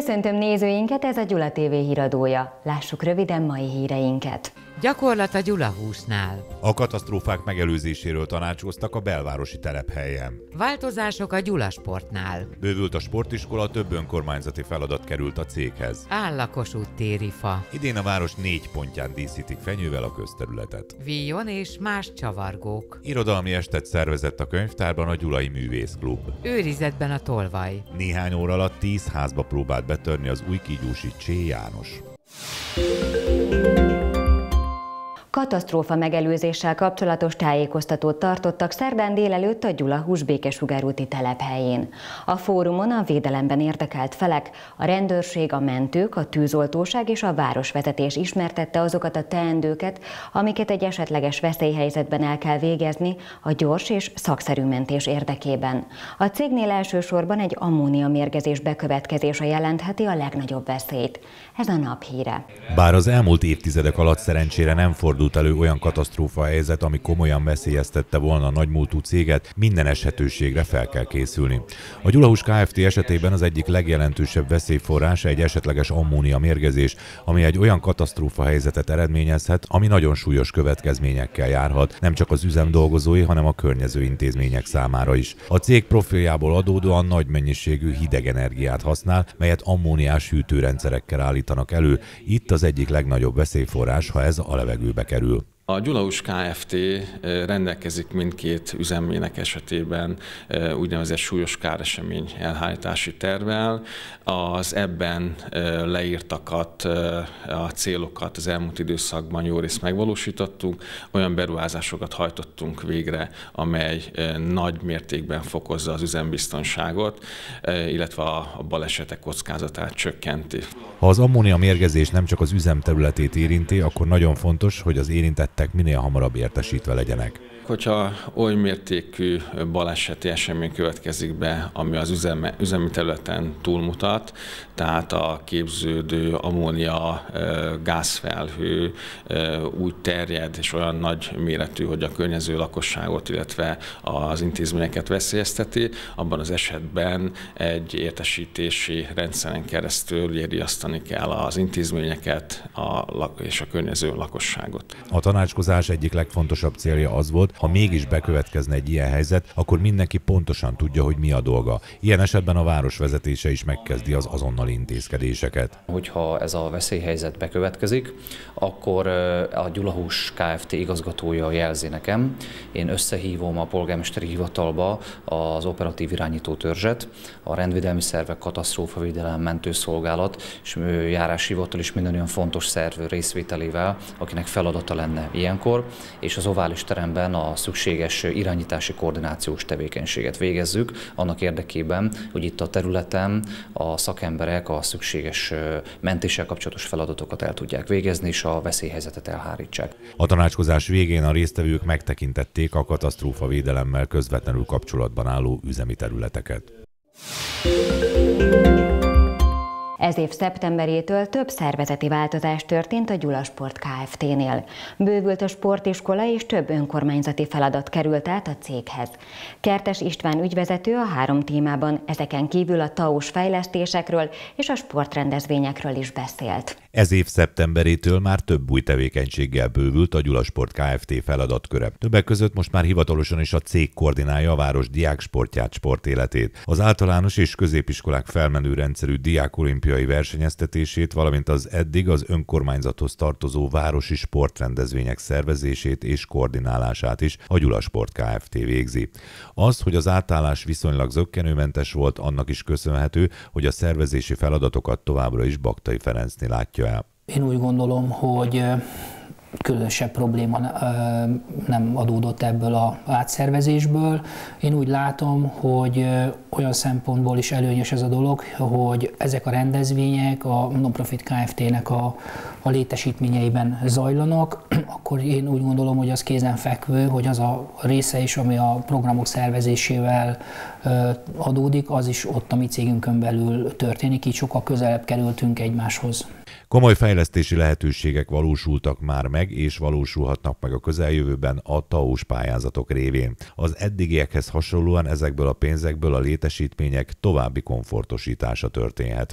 Köszöntöm nézőinket, ez a Gyula TV híradója. Lássuk röviden mai híreinket. Gyakorlat a Gyula húsnál. A katasztrófák megelőzéséről tanácskoztak a belvárosi telephelyen. Változások a Gyula Sportnál. Bővült a sportiskola, több önkormányzati feladat került a céghez. Áll Lakosút téri fa. Idén a város 4 pontján díszítik fenyővel a közterületet. Víjon és más csavargók. Irodalmi estet szervezett a könyvtárban a Gyulai Művészklub. Őrizetben a tolvaj. Néhány óra alatt 10 házba próbált betörni az újkígyósi Csé János. Katasztrófa megelőzéssel kapcsolatos tájékoztatót tartottak szerdán délelőtt a Gyula Hús-Békesugárúti telephelyén. A fórumon a védelemben érdekelt felek, a rendőrség, a mentők, a tűzoltóság és a városvezetés ismertette azokat a teendőket, amiket egy esetleges veszélyhelyzetben el kell végezni a gyors és szakszerű mentés érdekében. A cégnél elsősorban egy ammóniamérgezés bekövetkezése jelentheti a legnagyobb veszélyt. Ez a nap híre. Bár az elmúlt évtizedek alatt szerencsére nem fordult elő olyan katasztrófa helyzet, ami komolyan veszélyeztette volna a nagymúltú céget, minden eshetőségre fel kell készülni. A Gyula Hús Kft. Esetében az egyik legjelentősebb veszélyforrás egy esetleges ammóniamérgezés, ami egy olyan katasztrófa helyzetet eredményezhet, ami nagyon súlyos következményekkel járhat, nem csak az üzem dolgozói, hanem a környező intézmények számára is. A cég profiljából adódóan nagy mennyiségű hideg energiát használ, melyet ammóniás hűtőrendszerekkel állítanak elő. Itt az egyik legnagyobb veszélyforrás, ha ez a levegőbe kerül. A Gyula Hús Kft. Rendelkezik mindkét üzemének esetében úgynevezett súlyos káresemény elhárítási tervvel. Az ebben leírtakat, a célokat az elmúlt időszakban jó részt megvalósítottunk, olyan beruházásokat hajtottunk végre, amely nagy mértékben fokozza az üzembiztonságot, illetve a balesetek kockázatát csökkenti. Ha az ammóniamérgezés nem csak az üzem területét érinti, akkor nagyon fontos, hogy az érintettek minél hamarabb értesítve legyenek. Hogyha oly mértékű baleseti esemény következik be, ami az üzemi területen túlmutat, tehát a képződő ammónia gázfelhő úgy terjed és olyan nagy méretű, hogy a környező lakosságot, illetve az intézményeket veszélyezteti, abban az esetben egy értesítési rendszeren keresztül riasztani kell az intézményeket és a környező lakosságot. A tanácskozás egyik legfontosabb célja az volt, ha mégis bekövetkezne egy ilyen helyzet, akkor mindenki pontosan tudja, hogy mi a dolga. Ilyen esetben a város vezetése is megkezdi az azonnali intézkedéseket. Hogyha ez a veszélyhelyzet bekövetkezik, akkor a Gyula Hús Kft. Igazgatója jelzi nekem. Én összehívom a polgármesteri hivatalba az operatív irányító törzset, a rendvédelmi szervek, katasztrófavédelem, mentőszolgálat és járáshivatal is minden olyan fontos szerv részvételével, akinek feladata lenne ilyenkor, és az ovális teremben a szükséges irányítási koordinációs tevékenységet végezzük, annak érdekében, hogy itt a területen a szakemberek a szükséges mentéssel kapcsolatos feladatokat el tudják végezni, és a veszélyhelyzetet elhárítsák. A tanácskozás végén a résztvevők megtekintették a katasztrófavédelemmel közvetlenül kapcsolatban álló üzemi területeket. Ez év szeptemberétől több szervezeti változás történt a Gyula Sport Kft.-nél. Bővült a sportiskola és több önkormányzati feladat került át a céghez. Kertes István ügyvezető a 3 témában, ezeken kívül a TAUS fejlesztésekről és a sportrendezvényekről is beszélt. Ez év szeptemberétől már több új tevékenységgel bővült a Gyula Sport Kft. Feladatköre. Többek között most már hivatalosan is a cég koordinálja a város diáksportját, sportéletét. Az általános és középiskolák felmenő rendszerű diákolimpiai versenyeztetését, valamint az eddig az önkormányzathoz tartozó városi sportrendezvények szervezését és koordinálását is a Gyula Sport Kft. Végzi. Az, hogy az átállás viszonylag zökkenőmentes volt, annak is köszönhető, hogy a szervezési feladatokat továbbra is Baktai Ferencnél látja el. Én úgy gondolom, hogy különösebb probléma nem adódott ebből az átszervezésből. Én úgy látom, hogy olyan szempontból is előnyös ez a dolog, hogy ezek a rendezvények a Nonprofit Kft.-nek a létesítményeiben zajlanak, akkor én úgy gondolom, hogy az kézenfekvő, hogy az a része is, ami a programok szervezésével adódik, az is ott a mi cégünkön belül történik, így sokkal közelebb kerültünk egymáshoz. Komoly fejlesztési lehetőségek valósultak már meg, és valósulhatnak meg a közeljövőben a TAUS pályázatok révén. Az eddigiekhez hasonlóan ezekből a pénzekből a létesítmények további komfortosítása történhet meg.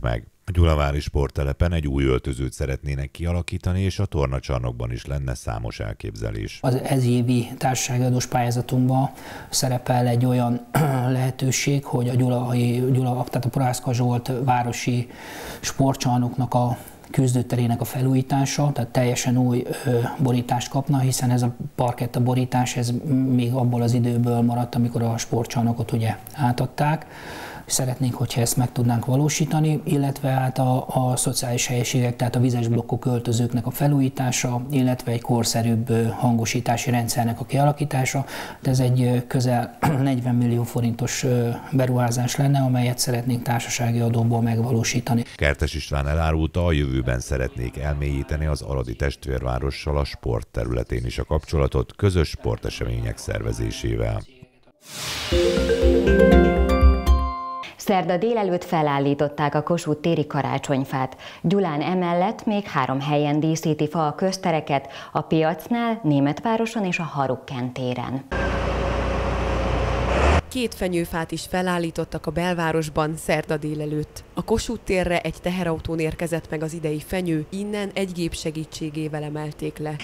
A Gyulavári sporttelepen egy új öltözőt szeretnének kialakítani, és a tornacsarnokban is lenne számos elképzelés. Az ezévi társaságadós pályázatunkban szerepel egy olyan lehetőség, hogy tehát a Prohászka Zsolt városi sportcsarnoknak a küzdőterének a felújítása, tehát teljesen új borítást kapna, hiszen ez a parketta borítás ez még abból az időből maradt, amikor a sportcsarnokot ugye átadták. Szeretnénk, hogyha ezt meg tudnánk valósítani, illetve hát a szociális helyiségek, tehát a vizes blokkok öltözőknek a felújítása, illetve egy korszerűbb hangosítási rendszernek a kialakítása. De ez egy közel 40 millió forintos beruházás lenne, amelyet szeretnénk társasági adóból megvalósítani. Kertes István elárulta, a jövőben szeretnék elmélyíteni az aradi testvérvárossal a sport területén is a kapcsolatot közös sportesemények szervezésével. Szerda délelőtt felállították a Kossuth téri karácsonyfát. Gyulán emellett még 3 helyen díszíti fa a köztereket, a Piacnál, Németvároson és a Harukken téren. 2 fenyőfát is felállítottak a belvárosban szerda délelőtt. A Kossuth térre egy teherautón érkezett meg az idei fenyő, innen egy gép segítségével emelték le.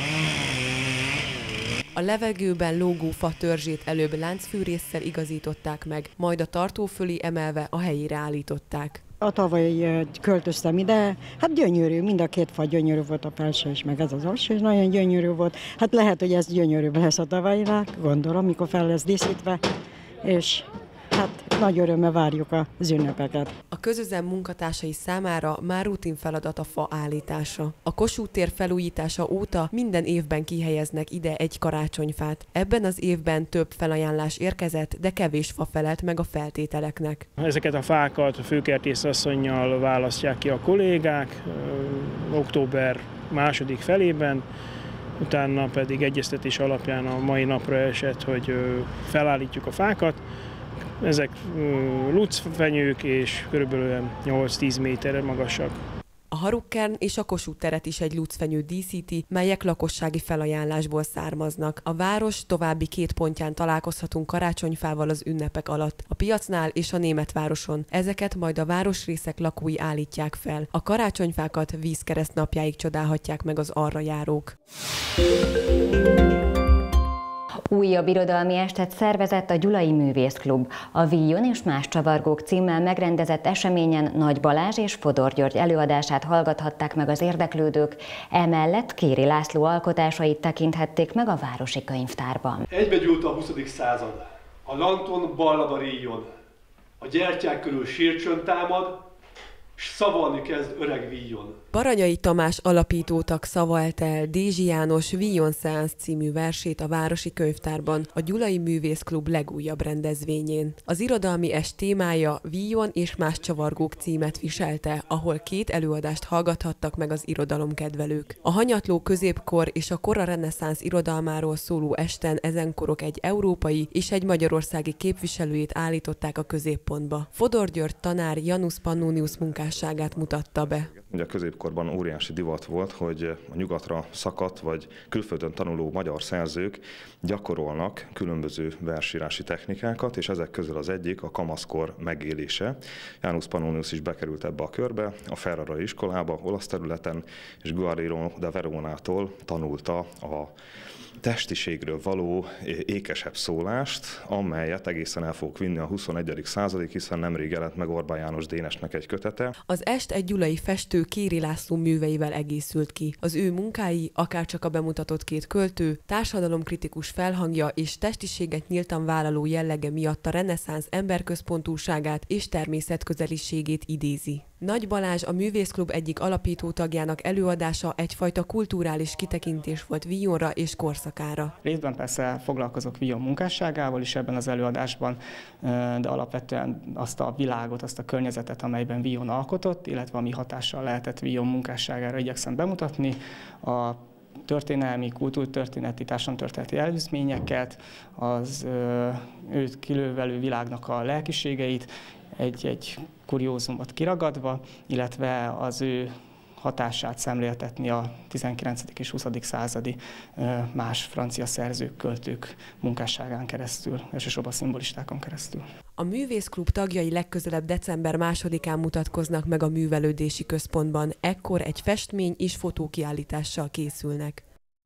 A levegőben lógó fa törzsét előbb láncfűrésszel igazították meg, majd a tartó fölé emelve a helyére állították. A tavaly költöztem ide, hát gyönyörű, mind a 2 fa gyönyörű volt, a felső is, meg ez az alsó is nagyon gyönyörű volt. Hát lehet, hogy ez gyönyörűbb lesz a tavalyinál, gondolom, mikor fel lesz díszítve, és hát nagy örömmel várjuk az ünnepeket. A közüzem munkatársai számára már rutin feladat a fa állítása. A Kossuth tér felújítása óta minden évben kihelyeznek ide egy karácsonyfát. Ebben az évben több felajánlás érkezett, de kevés fa felelt meg a feltételeknek. Ezeket a fákat a főkertész asszonnyal választják ki a kollégák október második felében, utána pedig egyeztetés alapján a mai napra esett, hogy felállítjuk a fákat. Ezek lucfenyők és kb. 8-10 méterre magasak. A Harukken és a Kossuth teret is egy lucfenyő díszíti, melyek lakossági felajánlásból származnak. A város további 2 pontján találkozhatunk karácsonyfával az ünnepek alatt, a Piacnál és a Németvároson. Ezeket majd a városrészek lakói állítják fel. A karácsonyfákat vízkereszt napjáig csodálhatják meg az arra járók. Újabb irodalmi estet szervezett a Gyulai Művészklub. A Víjon és más csavargók címmel megrendezett eseményen Nagy Balázs és Fodor György előadását hallgathatták meg az érdeklődők, emellett Kéri László alkotásait tekinthették meg a városi könyvtárban. Egybegyúlt a 20. század, a Lanton ballada ríjon, a gyertyák körül sírcsönd támad, s szavalni kezd öreg Víjon. Baranyai Tamás alapítótag szavalt el Dézsi János Víjon Szeánsz című versét a városi könyvtárban, a Gyulai Művészklub legújabb rendezvényén. Az irodalmi est témája Víjon és más csavargók címet viselte, ahol 2 előadást hallgathattak meg az irodalomkedvelők. A hanyatló középkor és a kora reneszánsz irodalmáról szóló esten ezen korok egy európai és egy magyarországi képviselőjét állították a középpontba. Fodor György tanár Janus Pannonius munkásságát mutatta be. Ugye a középkorban óriási divat volt, hogy a nyugatra szakadt vagy külföldön tanuló magyar szerzők gyakorolnak különböző versírási technikákat, és ezek közül az egyik a kamaszkor megélése. Janus Pannonius is bekerült ebbe a körbe, a Ferrara iskolába, olasz területen, és Guarino da Veronától tanulta a testiségről való ékesebb szólást, amelyet egészen el fogok vinni a 21. századig, hiszen nemrég jelent meg Orbán János Dénesnek egy kötete. Az est egy gyulai festő Kéri László műveivel egészült ki. Az ő munkái, akárcsak a bemutatott 2 költő, társadalomkritikus felhangja és testiséget nyíltan vállaló jellege miatt a reneszánsz emberközpontúságát és természetközeliségét idézi. Nagy Balázs, a Művészklub egyik alapító tagjának előadása egyfajta kulturális kitekintés volt Víjonra és korszakára. Részben persze foglalkozok Víjon munkásságával is ebben az előadásban, de alapvetően azt a világot, azt a környezetet, amelyben Víjon alkotott, illetve ami hatással lehetett Víjon munkásságára igyekszem bemutatni. A történelmi, kultúrtörténeti, társadalomtörténeti előzményeket, az őt kilővelő világnak a lelkiségeit, egy kuriózumot kiragadva, illetve az ő hatását szemléltetni a 19. és 20. századi más francia szerzők, költők munkásságán keresztül, elsősorban szimbolistákon keresztül. A művészklub tagjai legközelebb december 2-án mutatkoznak meg a művelődési központban, ekkor egy festmény és fotókiállítással készülnek.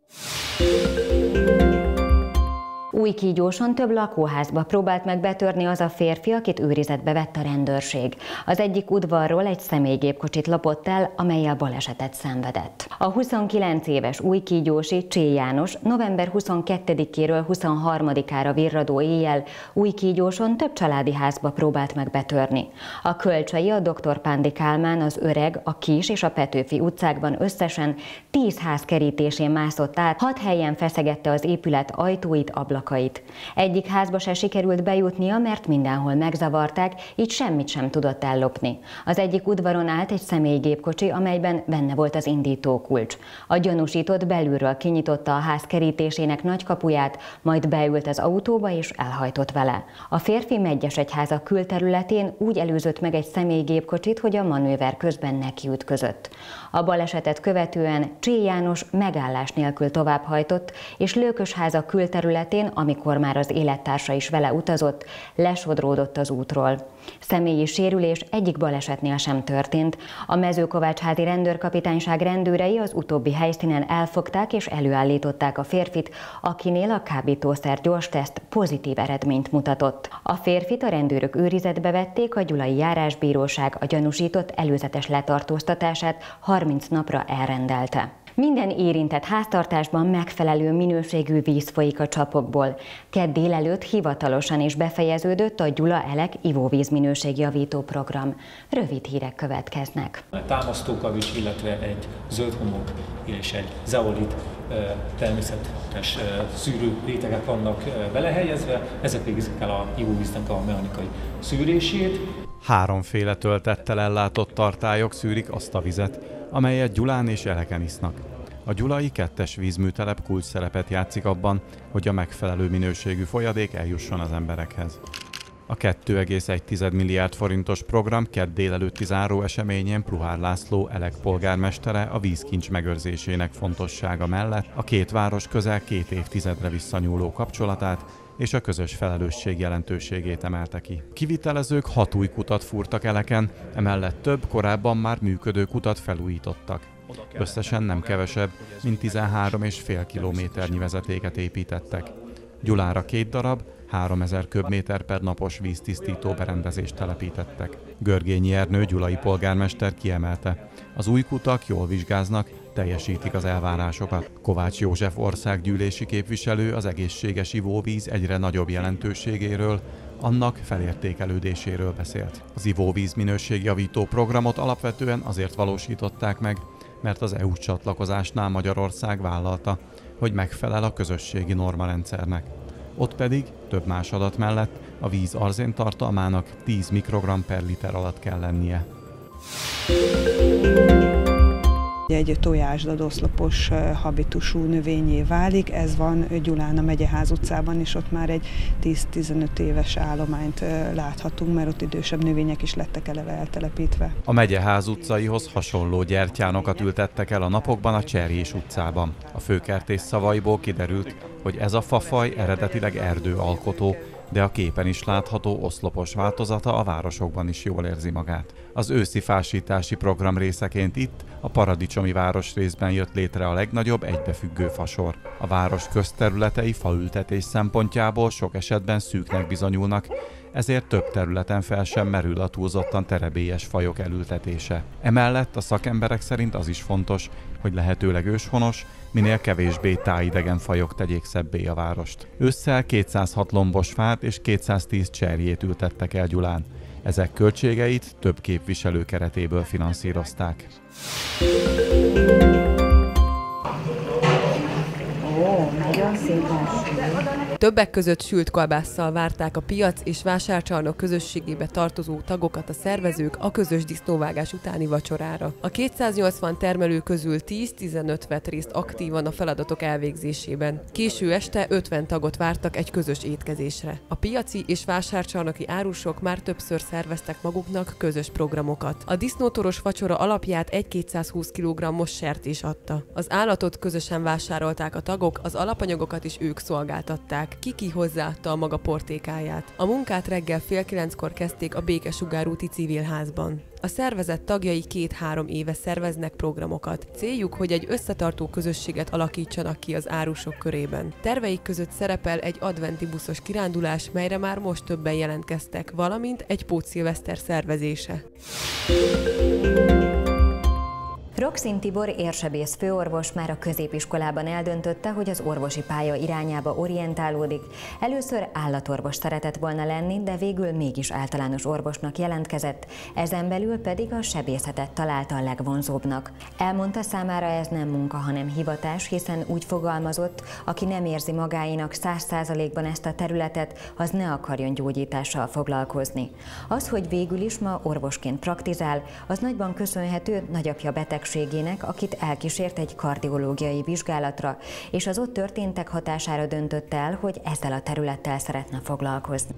Újkígyóson több lakóházba próbált meg betörni az a férfi, akit őrizetbe vett a rendőrség. Az egyik udvarról egy személygépkocsit lopott el, amellyel balesetet szenvedett. A 29 éves újkígyósi Csé János november 22-éről 23-ára virradó éjjel Újkígyóson több családi házba próbált meg betörni. A Kölcsei, a Dr. Pándi Kálmán, az Öreg, a Kis és a Petőfi utcákban összesen 10 ház kerítésén mászott át, 6 helyen feszegette az épület ajtóit, ablakait. Egyik házba se sikerült bejutnia, mert mindenhol megzavarták, így semmit sem tudott ellopni. Az egyik udvaron állt egy személygépkocsi, amelyben benne volt az indítókulcs. A gyanúsított belülről kinyitotta a ház kerítésének nagy kapuját, majd beült az autóba és elhajtott vele. A férfi Medgyesegyháza külterületén úgy előzött meg egy személygépkocsit, hogy a manőver közben nekiütközött. A balesetet követően Csé János megállás nélkül továbbhajtott, és Lőkösháza külterületén, amikor már az élettársa is vele utazott, lesodródott az útról. Személyi sérülés egyik balesetnél sem történt. A Mezőkovácsházi rendőrkapitányság rendőrei az utóbbi helyszínen elfogták és előállították a férfit, akinél a kábítószer gyorsteszt pozitív eredményt mutatott. A férfit a rendőrök őrizetbe vették, a Gyulai Járásbíróság a gyanúsított előzetes letartóztatását 30 napra elrendelte. Minden érintett háztartásban megfelelő minőségű víz folyik a csapokból. Kedd délelőtt hivatalosan is befejeződött a Gyula Elek ivóvíz minőségjavító program. Rövid hírek következnek. A támasztókavics, illetve egy zöld homok és egy zeolit természetes szűrő rétegek vannak belehelyezve, ezek végzik el a ivóvíznek a mechanikai szűrését. Háromféle töltettel ellátott tartályok szűrik azt a vizet, amelyet Gyulán és Eleken isznak. A gyulai 2-es vízműtelep kulcsszerepet játszik abban, hogy a megfelelő minőségű folyadék eljusson az emberekhez. A 2,1 milliárd forintos program kedd délelőtti záró eseményén Pluhár László Elek polgármestere a vízkincs megőrzésének fontossága mellett a két város közel 2 évtizedre visszanyúló kapcsolatát és a közös felelősség jelentőségét emelte ki. Kivitelezők 6 új kutat fúrtak Eleken, emellett több korábban már működő kutat felújítottak. Összesen nem kevesebb, mint 13,5 kilométernyi vezetéket építettek. Gyulára 2 darab, 3000 köbméter per napos víztisztító berendezést telepítettek. Görgényi Ernő gyulai polgármester kiemelte, az új kutak jól vizsgáznak, teljesítik az elvárásokat. Kovács József országgyűlési képviselő az egészséges ivóvíz egyre nagyobb jelentőségéről, annak felértékelődéséről beszélt. Az ivóvíz minőségjavító programot alapvetően azért valósították meg, mert az EU csatlakozásnál Magyarország vállalta, hogy megfelel a közösségi normarendszernek. Ott pedig, több más adat mellett, a víz arzéntartalmának 10 mikrogram per liter alatt kell lennie. Egy tojásdadoszlopos habitusú növényé válik, ez van Gyulán a Megyeház utcában, és ott már egy 10-15 éves állományt láthatunk, mert ott idősebb növények is lettek eleve eltelepítve. A Megyeház utcaihoz hasonló gyertyánokat ültettek el a napokban a Cserjés utcában. A főkertész szavaiból kiderült, hogy ez a fafaj eredetileg erdőalkotó, de a képen is látható oszlopos változata a városokban is jól érzi magát. Az őszi fásítási program részeként itt, a paradicsomi városrészben jött létre a legnagyobb egybefüggő fasor. A város közterületei faültetés szempontjából sok esetben szűknek bizonyulnak, ezért több területen fel sem merül a túlzottan terebélyes fajok elültetése. Emellett a szakemberek szerint az is fontos, hogy lehetőleg őshonos, minél kevésbé tájidegen fajok tegyék szebbé a várost. Ősszel 206 lombos fát és 210 cserjét ültettek el Gyulán. Ezek költségeit több képviselő keretéből finanszírozták. Nagyon szép. Többek között sült kolbásszal várták a piac és vásárcsarnok közösségébe tartozó tagokat a szervezők a közös disznóvágás utáni vacsorára. A 280 termelő közül 10-15 vett részt aktívan a feladatok elvégzésében. Késő este 50 tagot vártak egy közös étkezésre. A piaci és vásárcsarnoki árusok már többször szerveztek maguknak közös programokat. A disznótoros vacsora alapját egy 220 kg-os sertés adta. Az állatot közösen vásárolták a tagok, az alapanyag alapanyagokat is ők szolgáltatták, ki hozzáadta a maga portékáját. A munkát reggel 8:30-kor kezdték a Békesugár-úti civilházban. A szervezet tagjai 2-3 éve szerveznek programokat. Céljuk, hogy egy összetartó közösséget alakítsanak ki az árusok körében. Terveik között szerepel egy adventi buszos kirándulás, melyre már most többen jelentkeztek, valamint egy pótszilveszter szervezése. Rokszin Tibor érsebész főorvos már a középiskolában eldöntötte, hogy az orvosi pálya irányába orientálódik. Először állatorvos szeretett volna lenni, de végül mégis általános orvosnak jelentkezett, ezen belül pedig a sebészetet találta a legvonzóbbnak. Elmondta, számára ez nem munka, hanem hivatás, hiszen úgy fogalmazott, aki nem érzi magáénak 100%-ban ezt a területet, az ne akarjon gyógyítással foglalkozni. Az, hogy végül is ma orvosként praktizál, az nagyban köszönhető nagyapja betegségének, akit elkísért egy kardiológiai vizsgálatra, és az ott történtek hatására döntött el, hogy ezzel a területtel szeretne foglalkozni.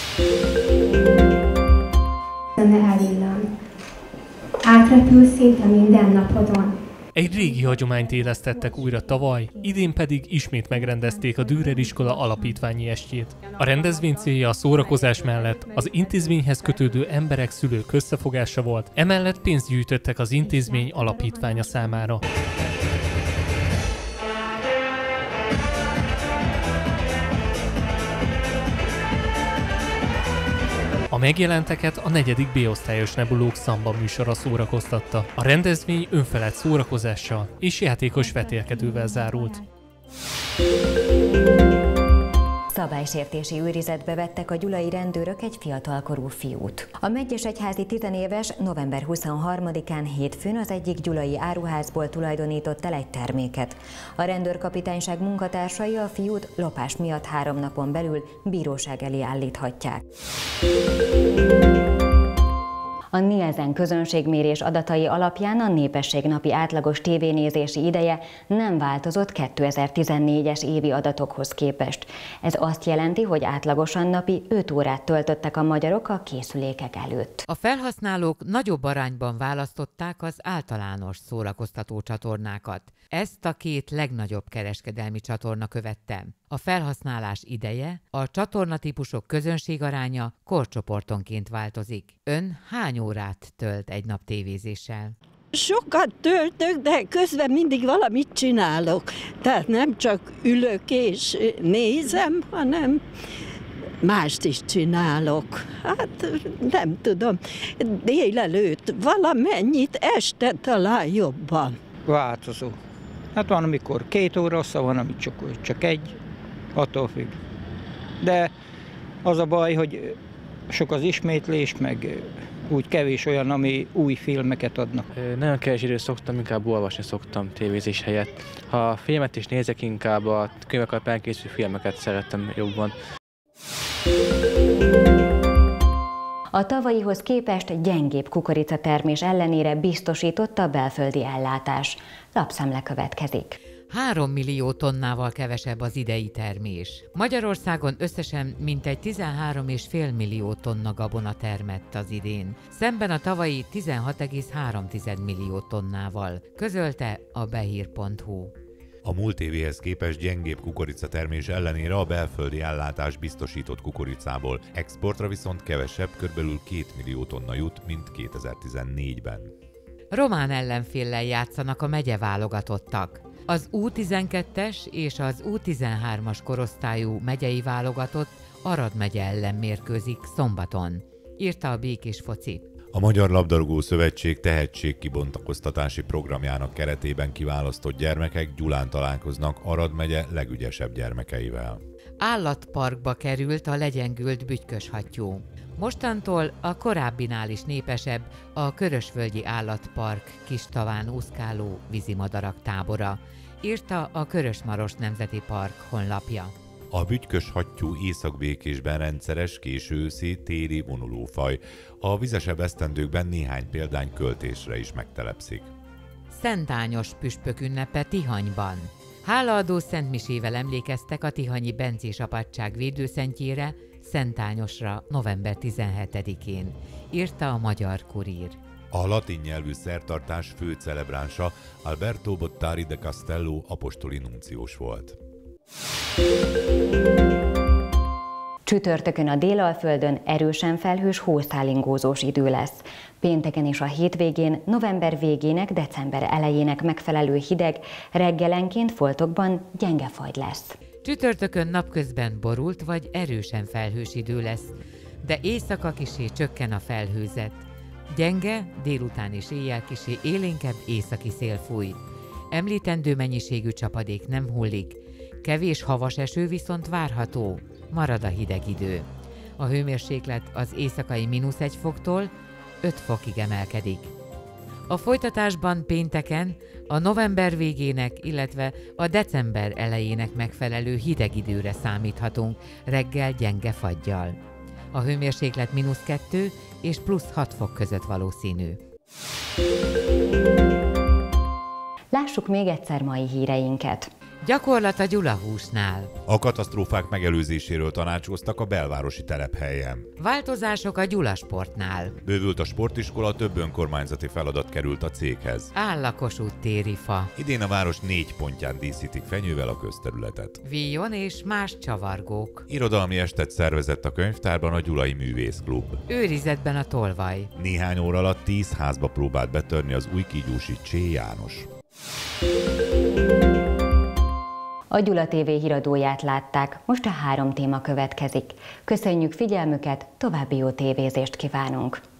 Ne elillan. Átrepül szinte minden napodon. Egy régi hagyományt élesztettek újra tavaly, idén pedig ismét megrendezték a Dürer iskola alapítványi estjét. A rendezvény célja a szórakozás mellett az intézményhez kötődő emberek, szülők összefogása volt, emellett pénzt gyűjtöttek az intézmény alapítványa számára. A megjelenteket a 4. B-osztályos nebulók szamba műsora szórakoztatta. A rendezvény önfelett szórakozással és játékos vetélkedővel zárult. Szabálysértési őrizetbe vettek a gyulai rendőrök egy fiatalkorú fiút. A Medgyesegyházi tizenéves november 23-án hétfőn az egyik gyulai áruházból tulajdonított el egy terméket. A rendőrkapitányság munkatársai a fiút lopás miatt 3 napon belül bíróság elé állíthatják. A Nielsen közönségmérés adatai alapján a népességnapi átlagos tévénézési ideje nem változott 2014-es évi adatokhoz képest. Ez azt jelenti, hogy átlagosan napi 5 órát töltöttek a magyarok a készülékek előtt. A felhasználók nagyobb arányban választották az általános szórakoztató csatornákat. Ezt a 2 legnagyobb kereskedelmi csatorna követte. A felhasználás ideje, a csatornatípusok közönségaránya korcsoportonként változik. Ön hány órát tölt egy nap tévézéssel? Sokat töltök, de közben mindig valamit csinálok. Tehát nem csak ülök és nézem, hanem mást is csinálok. Hát nem tudom, délelőtt valamennyit, este talán jobban. Változó. Hát van, amikor 2 óra, van, ami csak 1, attól függ. De az a baj, hogy sok az ismétlés, meg úgy kevés olyan, ami új filmeket adnak. Nagyon kevés időt szoktam, inkább olvasni szoktam tévézés helyett. Ha filmet is nézek, inkább a könyvek alapján készülő filmeket szeretem jobban. A tavalyihoz képest gyengébb kukoricatermés ellenére biztosította a belföldi ellátás. Lapszemle következik. 3 millió tonnával kevesebb az idei termés. Magyarországon összesen mintegy 13,5 millió tonna gabona termett az idén, szemben a tavalyi 16,3 millió tonnával, közölte a behír.hu. A múlt évéhez képest gyengébb kukoricatermés ellenére a belföldi ellátás biztosított kukoricából. Exportra viszont kevesebb, körülbelül 2 millió tonna jut, mint 2014-ben. Román ellenféllel játszanak a megyeválogatottak. Az U12-es és az U13-as korosztályú megyei válogatott Arad megye ellen mérkőzik szombaton, írta a Békés Foci. A Magyar Labdarúgó Szövetség tehetségkibontakoztatási programjának keretében kiválasztott gyermekek Gyulán találkoznak Arad megye legügyesebb gyermekeivel. Állatparkba került a legyengült bütyköshattyú. Mostantól a korábbinál is népesebb a Körösvölgyi Állatpark Kistaván úszkáló vízimadarak tábora, írta a Körösmaros Nemzeti Park honlapja. A bütyköshattyú északbékésben rendszeres, késő őszi, téli vonulófaj. A vizesebb esztendőkben néhány példány költésre is megtelepszik. Szentányos püspök ünnepe Tihanyban. Hálaadó szentmisével emlékeztek a tihanyi bencés apátság védőszentjére, Szentányosra november 17-én, írta a Magyar Kurír. A latin nyelvű szertartás fő celebránsa Alberto Bottari de Castello apostoli nunciós volt. Csütörtökön a Délalföldön erősen felhős hószálingózós idő lesz. Pénteken és a hétvégén november végének, december elejének megfelelő hideg, reggelenként foltokban gyenge fagy lesz. Csütörtökön napközben borult vagy erősen felhős idő lesz, de éjszaka kissé csökken a felhőzet. Gyenge, délután és éjjel kissé élénkebb északi szél fúj. Említendő mennyiségű csapadék nem hullik, kevés havas eső viszont várható, marad a hideg idő. A hőmérséklet az éjszakai -1 foktól 5 fokig emelkedik. A folytatásban pénteken a november végének, illetve a december elejének megfelelő hideg időre számíthatunk, reggel gyenge faggyal. A hőmérséklet -2 és +6 fok között valószínű. Lássuk még egyszer mai híreinket. Gyakorlat a Gyulahúsnál. A katasztrófák megelőzéséről tanácskoztak a belvárosi telephelyen. Változások a Gyulasportnál. Bővült a sportiskola, több önkormányzati feladat került a céghez. Áll a Kossuth téri fa. Idén a város 4 pontján díszítik fenyővel a közterületet. Víjon és más csavargók. Irodalmi estet szervezett a könyvtárban a Gyulai Művészklub. Őrizetben a tolvaj. Néhány óra alatt 10 házba próbált betörni az újkígyósi Csé János. A Gyula TV híradóját látták, most a 3 téma következik. Köszönjük figyelmüket, további jó tévézést kívánunk!